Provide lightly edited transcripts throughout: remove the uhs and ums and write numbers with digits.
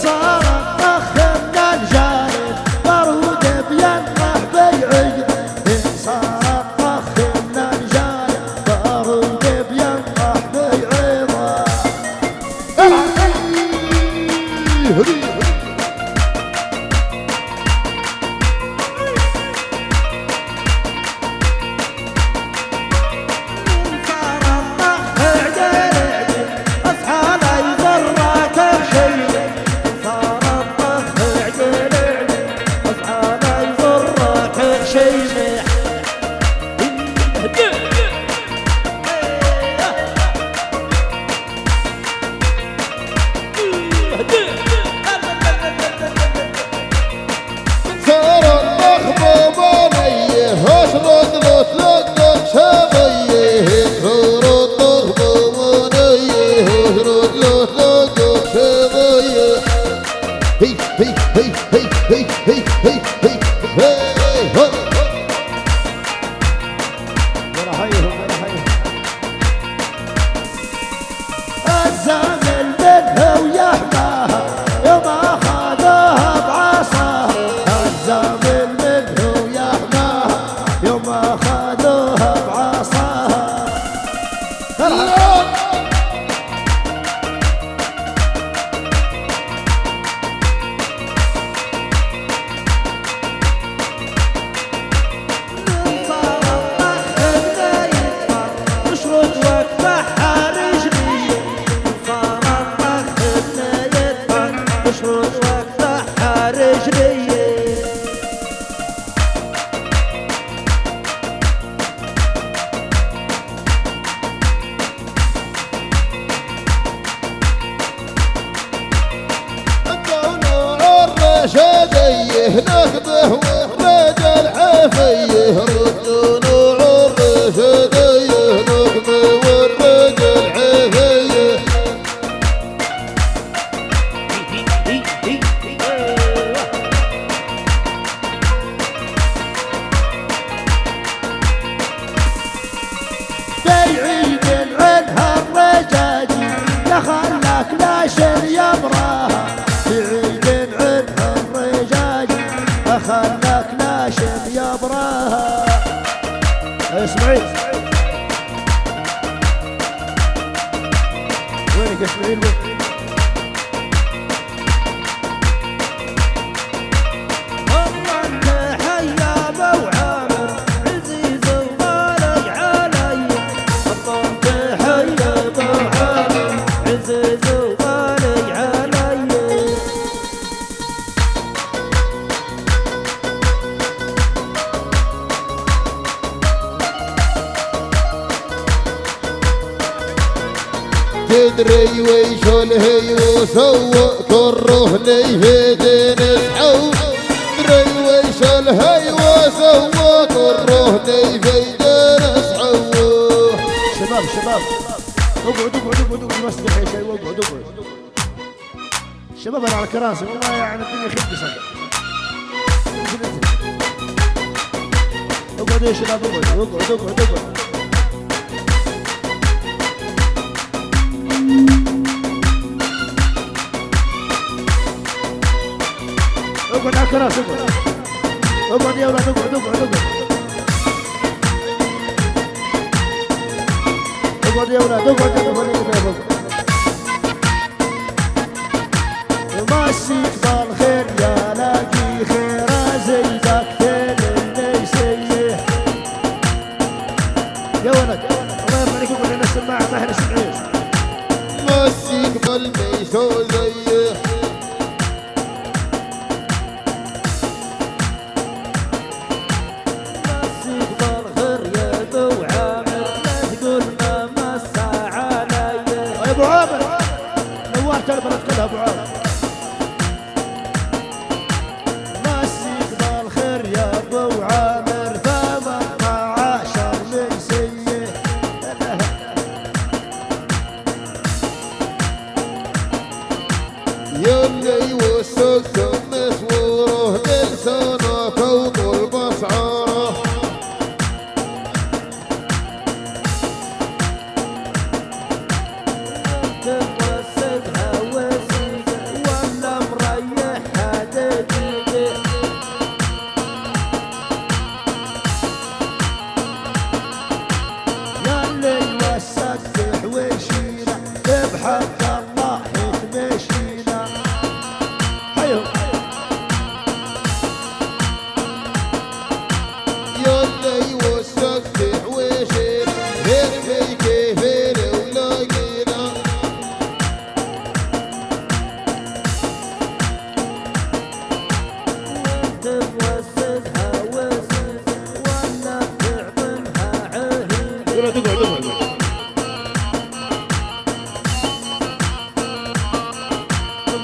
صار الطخ من الجانب بارود بينه بيعيد صار الطخ من الجانب بارود بينه بيعيضه الزامل منه ويحماها يوم اخذوها بعصاها الزامل منه ويحماها يوم اخذوها بعصاها ناخذه والرجال حفيه ردوا نوع الرشديه ناخذه والرجال حفيه بعيد عنها الرجاجي لا خلاك ناشر يبراها بعيد عنها الرجاجي خلاك ناشف يا براها اسمعي وينك اسمعي تدري ويش الهي وسوى كره لي في دين الحو تدري ويش الهي وسوى كره لي في دين الحو شباب اقعدوا بس دحين شيء اقعدوا شباب انا على الكراسي والله يعني الدنيا خدي صدق اقعدوا يا شباب اقعدوا اقعد على الكراسي اقعد يا اولاد اقعد يا اولاد ماسك بالخير يا لاقي خير زيدك فين النيسيه يا ولد الله يرضى عليكم قول لنا السماعه ما احنا سمعين ماسك بالميسو زيه البلد كلها ابو عامر ماسك بالخير يا ابو عامر 18 من سيه يلي وسك مسوره بلسانك وطول بسعاره تمسكها وزيد ولا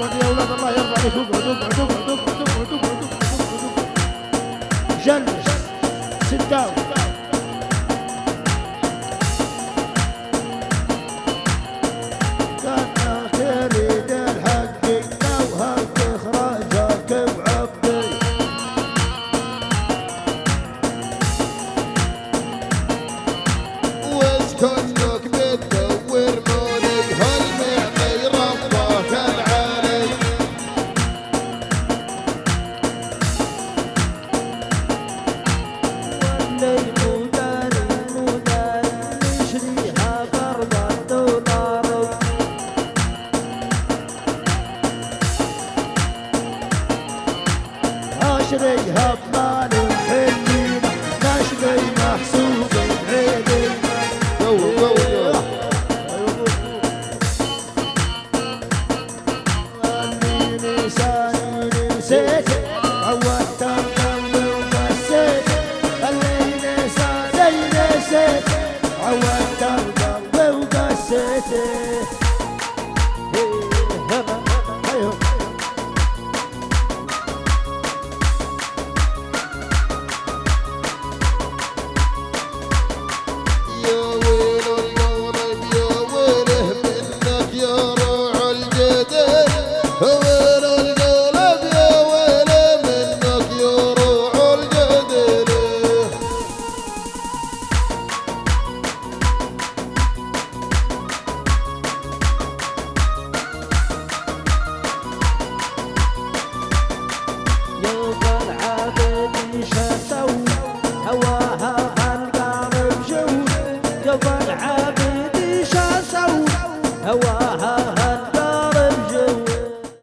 اقعد يا اولاد الله يرضى عليك اقعد جلس sit down كان اخرين الحق لو هك اخراجك بعبدي واسكنك بتدور مالك هالمعني ربك العالي واللي موداري نشريها $4 اشريها ب